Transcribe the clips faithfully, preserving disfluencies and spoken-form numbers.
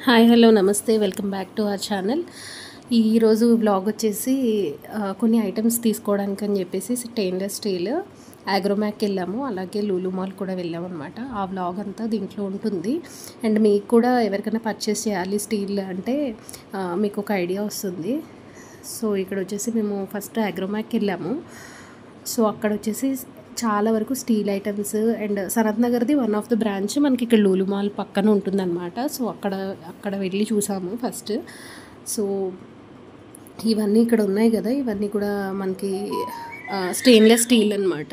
Hi hello నమస్తే welcome back to our channel. ఈరోజు vlog వచ్చేసి ఆ, కొన్ని ఐటమ్స్ తీసుకోవడానికి అని చెప్పేసి స్టెయిన్లెస్ స్టీల్ ఆగ్రోమ్యాక్ వెళ్ళాము, అలాగే లూలు మాల్ కూడా వెళ్ళాము అనమాట. ఆ వ్లాగ్ అంతా దీంట్లో ఉంటుంది. అండ్ మీకు కూడా ఎవరికైనా పర్చేస్ చేయాలి స్టీల్ అంటే ఆ, మీకు ఒక ఐడియా వస్తుంది. సో ఇక్కడ వచ్చేసి మేము ఫస్ట్ ఆగ్రోమ్యాక్ వెళ్ళాము. సో అక్కడ వచ్చేసి చాలా వరకు స్టీల్ ఐటమ్స్ అండ్ సనత్ నగర్ది వన్ ఆఫ్ ద బ్రాంచ్ మనకి ఇక్కడ లూలు మాల్ పక్కన ఉంటుందన్నమాట. సో అక్కడ అక్కడ వెళ్ళి చూసాము ఫస్ట్. సో ఇవన్నీ ఇక్కడ ఉన్నాయి కదా, ఇవన్నీ కూడా మనకి స్టెయిన్లెస్ స్టీల్ అనమాట.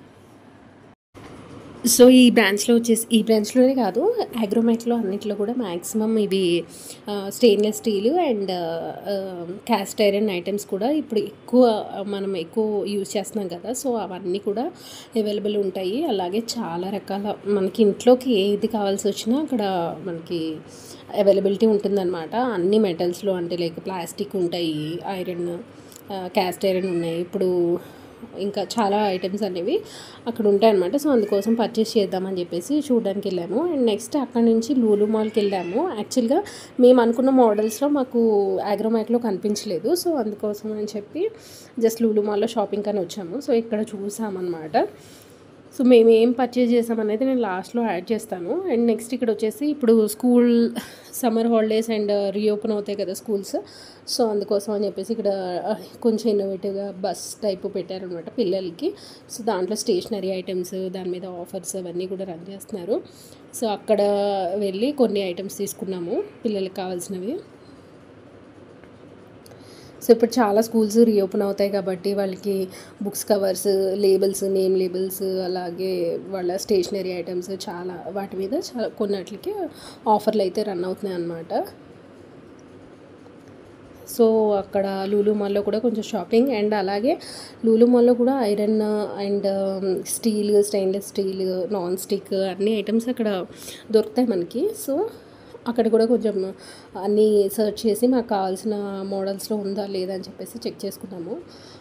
సో ఈ బ్రాంచ్లో వచ్చేసి ఈ బ్రాంచ్లోనే కాదు, ఆగ్రోమ్యాక్లో అన్నిట్లో కూడా మ్యాక్సిమం ఇవి stainless steel and cast iron items కూడా ఇప్పుడు ఎక్కువ మనం ఎక్కువ యూజ్ చేస్తున్నాం కదా. సో అవన్నీ కూడా అవైలబుల్ ఉంటాయి. అలాగే చాలా రకాల మనకి ఇంట్లోకి ఏది కావాల్సి వచ్చినా అక్కడ మనకి అవైలబిలిటీ ఉంటుందన్నమాట. అన్ని మెటల్స్లో అంటే లైక్ ప్లాస్టిక్ ఉంటాయి, ఐరన్, క్యాస్ట్ ఐరన్ ఉన్నాయి, ఇప్పుడు ఇంకా చాలా ఐటమ్స్ అనేవి అక్కడ ఉంటాయి అన్నమాట. సో అందుకోసం పర్చేస్ చేద్దామని చెప్పేసి చూడడానికి వెళ్ళాము. అండ్ నెక్స్ట్ అక్కడ నుంచి లూలు మాల్కి వెళ్ళాము. యాక్చువల్గా మేము అనుకున్న మోడల్స్లో మాకు ఆగ్రోమ్యాక్లో కనిపించలేదు. సో అందుకోసం అని చెప్పి జస్ట్ లూలు మాల్లో షాపింగ్ అని వచ్చాము. సో ఇక్కడ చూసామన్నమాట. సో మేము ఏం పర్చేజ్ చేసామనేది నేను లాస్ట్లో యాడ్ చేస్తాను. అండ్ నెక్స్ట్ ఇక్కడ వచ్చేసి ఇప్పుడు school summer holidays and reopen అవుతాయి కదా స్కూల్స్. సో అందుకోసం అని చెప్పేసి ఇక్కడ కొంచెం ఇన్నోవేటివ్గా బస్ టైపు పెట్టారనమాట పిల్లలకి. సో దాంట్లో స్టేషనరీ ఐటమ్స్, దాని మీద ఆఫర్స్ అవన్నీ కూడా రన్ చేస్తున్నారు. సో అక్కడ వెళ్ళి కొన్ని ఐటమ్స్ తీసుకున్నాము పిల్లలకి కావాల్సినవి. సో ఇప్పుడు చాలా స్కూల్స్ రీఓపెన్ అవుతాయి కాబట్టి వాళ్ళకి books covers, labels, name labels, అలాగే వాళ్ళ స్టేషనరీ ఐటమ్స్ చాలా వాటి మీద చాలా కొన్నిటికి ఆఫర్లు అయితే రన్ అవుతున్నాయి అన్నమాట. సో అక్కడ లూలు మాల్లో కూడా కొంచెం షాపింగ్ అండ్ అలాగే లూలు మాల్లో కూడా iron and steel, stainless steel, non stick అన్ని ఐటమ్స్ అక్కడ దొరుకుతాయి మనకి. సో అక్కడ కూడా కొంచెం అన్నీ సర్చ్ చేసి మాకు కావాల్సిన మోడల్స్లో ఉందా లేదా అని చెప్పేసి చెక్ చేసుకున్నాము.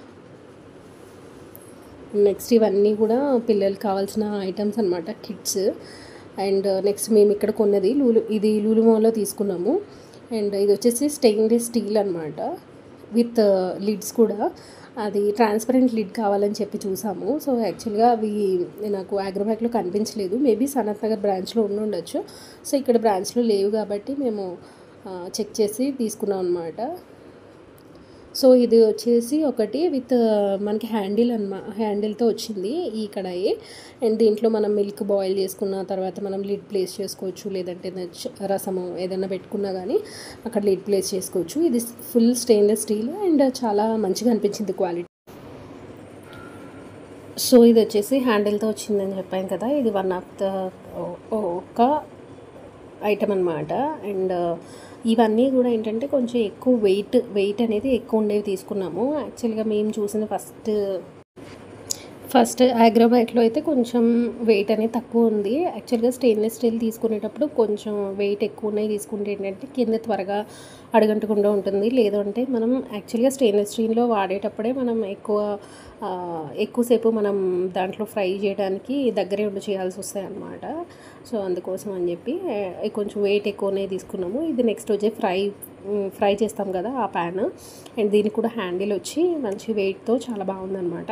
నెక్స్ట్ ఇవన్నీ కూడా పిల్లలకి కావాల్సిన ఐటమ్స్ అనమాట, కిడ్స్. అండ్ నెక్స్ట్ మేము ఇక్కడ కొన్నది లూలు ఇది లూలు మాల్లో తీసుకున్నాము. అండ్ ఇది వచ్చేసి స్టెయిన్లెస్ స్టీల్ అనమాట, విత్ లిడ్స్ కూడా. అది ట్రాన్స్పరెంట్ లిడ్ కావాలని చెప్పి చూసాము. సో యాక్చువల్గా అవి నాకు ఆగ్రోమ్యాక్లో కనిపించలేదు, మేబీ సనత్ నగర్ బ్రాంచ్లో ఉండి ఉండొచ్చు. సో ఇక్కడ బ్రాంచ్లో లేవు కాబట్టి మేము చెక్ చేసి తీసుకున్నాం అనమాట. సో ఇది వచ్చేసి ఒకటి విత్ మనకి హ్యాండిల్ అన్నమా హ్యాండిల్తో వచ్చింది ఈ కడాయి. అండ్ దీంట్లో మనం మిల్క్ బాయిల్ చేసుకున్న తర్వాత మనం లిడ్ ప్లేస్ చేసుకోవచ్చు, లేదంటే రసము ఏదైనా పెట్టుకున్నా కానీ అక్కడ లిడ్ ప్లేస్ చేసుకోవచ్చు. ఇది ఫుల్ స్టెయిన్లెస్ స్టీల్ అండ్ చాలా మంచిగా అనిపించింది క్వాలిటీ. సో ఇది వచ్చేసి హ్యాండిల్తో వచ్చిందని చెప్పాను కదా, ఇది వన్ ఆఫ్ ద ఒక ఐటమ్ అనమాట. అండ్ ఇవన్నీ కూడా ఏంటంటే కొంచెం ఎక్కువ వెయిట్ వెయిట్ అనేది ఎక్కువ ఉండేవి తీసుకున్నాము. యాక్చువల్గా మేము చూసిన ఫస్ట్ ఫస్ట్ ఆగ్రోమ్యాక్లో అయితే కొంచెం వెయిట్ అనేది తక్కువ ఉంది. యాక్చువల్గా స్టెయిన్లెస్ స్టీల్ తీసుకునేటప్పుడు కొంచెం వెయిట్ ఎక్కువ ఉన్నాయి తీసుకుంటే ఏంటంటే కింద త్వరగా అడగంటకుండా ఉంటుంది. లేదంటే మనం యాక్చువల్గా స్టెయిన్లెస్ స్టీల్లో వాడేటప్పుడే మనం ఎక్కువ ఎక్కువసేపు మనం దాంట్లో ఫ్రై చేయడానికి దగ్గరే ఉండి చేయాల్సి వస్తాయి అన్నమాట. సో అందుకోసం అని చెప్పి కొంచెం వెయిట్ ఎక్కువనే తీసుకున్నాము. ఇది నెక్స్ట్ వచ్చి ఫ్రై ఫ్రై చేస్తాం కదా ఆ ప్యాన్. అండ్ దీనికి కూడా హ్యాండిల్ వచ్చి మంచి వెయిట్తో చాలా బాగుందన్నమాట.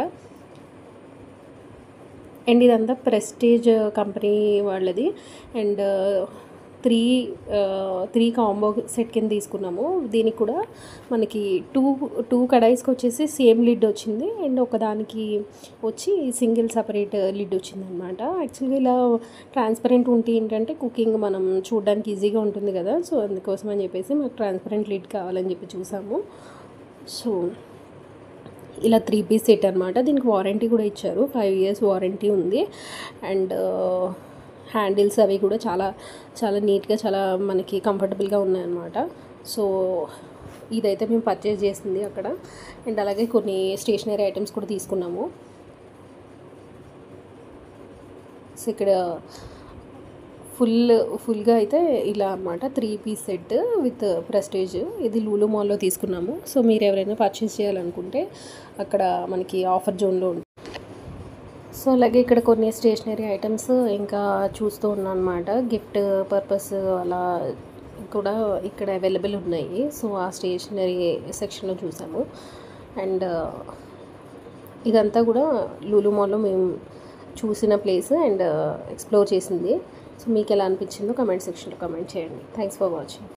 అండ్ ఇదంతా ప్రెస్టీజ్ కంపెనీ వాళ్ళది. And three three combo set కింద తీసుకున్నాము. దీనికి కూడా మనకి టూ టూ కడాయిస్కి వచ్చేసి సేమ్ లిడ్ వచ్చింది అండ్ ఒకదానికి వచ్చి సింగిల్ సపరేట్ లిడ్ వచ్చింది అనమాట. యాక్చువల్గా ఇలా ట్రాన్స్పరెంట్ ఉంటే ఏంటంటే కుకింగ్ మనం చూడడానికి ఈజీగా ఉంటుంది కదా. సో అందుకోసం అని చెప్పేసి మాకు ట్రాన్స్పరెంట్ లిడ్ కావాలని చెప్పి చూసాము. సో ఇలా త్రీ పీస్ సెట్ అనమాట. దీనికి వారంటీ కూడా ఇచ్చారు, ఫైవ్ ఇయర్స్ వారంటీ ఉంది. అండ్ హ్యాండిల్స్ అవి కూడా చాలా చాలా నీట్గా చాలా మనకి కంఫర్టబుల్గా ఉన్నాయన్నమాట. సో ఇదైతే మేము పర్చేస్ చేసింది అక్కడ. అండ్ అలాగే కొన్ని స్టేషనరీ ఐటమ్స్ కూడా తీసుకున్నాము. సో ఇక్కడ ఫుల్ ఫుల్గా అయితే ఇలా అనమాట, three piece set with Prestige. ఇది లూలు మాల్లో తీసుకున్నాము. సో మీరు ఎవరైనా పర్చేస్ చేయాలనుకుంటే అక్కడ మనకి ఆఫర్ జోన్లో ఉంటుంది. సో అలాగే ఇక్కడ కొన్ని స్టేషనరీ ఐటమ్స్ ఇంకా చూస్తూ ఉన్నాను అనమాట. గిఫ్ట్ పర్పస్ అలా కూడా ఇక్కడ అవైలబుల్ ఉన్నాయి. సో ఆ స్టేషనరీ సెక్షన్లో చూసాము. అండ్ ఇదంతా కూడా లూలు మాల్లో మేము చూసిన ప్లేస్ అండ్ ఎక్స్ప్లోర్ చేసింది. సో మీకు ఎలా అనిపించిందో కమెంట్ సెక్షన్లో కమెంట్ చేయండి. Thanks for watching.